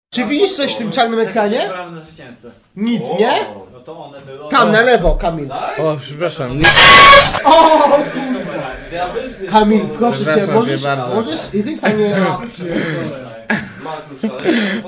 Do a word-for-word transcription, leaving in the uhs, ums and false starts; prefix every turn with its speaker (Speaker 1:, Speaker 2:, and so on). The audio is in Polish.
Speaker 1: Czy widzisz coś w tym czarnym ekranie?
Speaker 2: Na zwycięzcę.
Speaker 1: Nic, nie?
Speaker 2: No to one było.
Speaker 1: Tam na lewo, Kamil.
Speaker 3: O, przepraszam.
Speaker 1: O! Kamil, proszę cię,
Speaker 3: Przepraszam cię
Speaker 1: możesz,
Speaker 3: bardzo.
Speaker 1: możesz, jesteś w stanie...
Speaker 4: Ma klucz, ale...